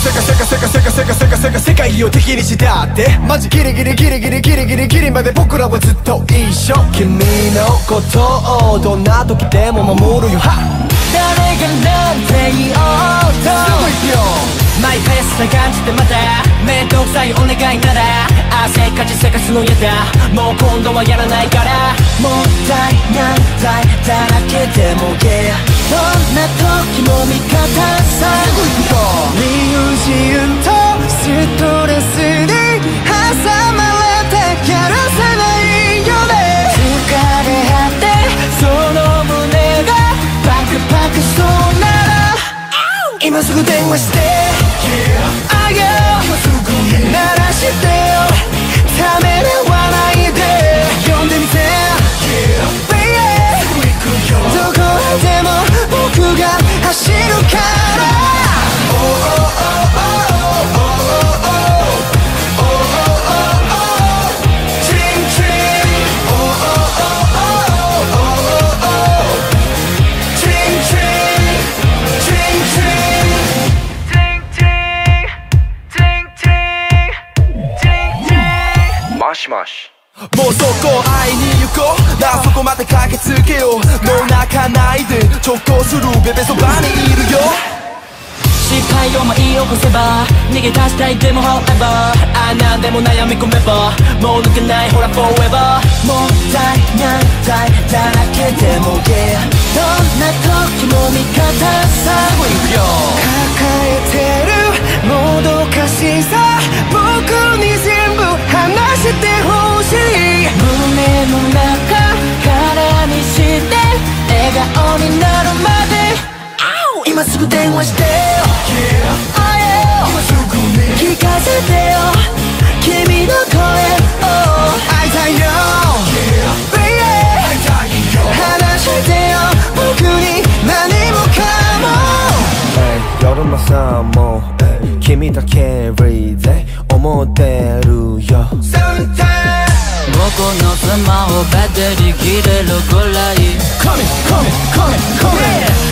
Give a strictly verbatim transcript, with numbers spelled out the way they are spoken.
世界世界世界世界世界世界世界世界を敵にしたってマジギリギリギリギリギリギリギリまで僕らはずっと一緒君のことをどんな時でも守るよは誰がなんて言おうとすぐ行くよマイペースな感じでまた面倒くさいお願いなら汗かじせかすのやだもう今度はやらないからもったいないだらけでも yeah どんな時も味方さすぐ行くよ理由自由とストレスに挟まれてやらせないよね疲れ果てその胸がパクパクそうなら今すぐ電話して あげよう鳴らしてよためらわないで呼んでみて Baby どこへでも僕が走るからもうそこ会いに行こうなそこまで駆けつけようもう泣かないで直行するベベそばにいるよ失敗を舞い起こせば逃げ出したいでも However あ何でも悩み込めばもう抜けないほら Forever もったいないだらけでも Yeah どんな時も味方さ抱えてるもどかしさ僕に全部話してほしい胸の中空にして笑顔になるまで今すぐ電話してよ、yeah. 今すぐね聞かせてよ君の声を会いたいよ、yeah. Baby 話してよ僕に何もかも、 hey, 夜もさも、hey. 君だけリーゼ思ってるよ僕のスマホバッテリー切れるくらい Come in, come in, come in, come in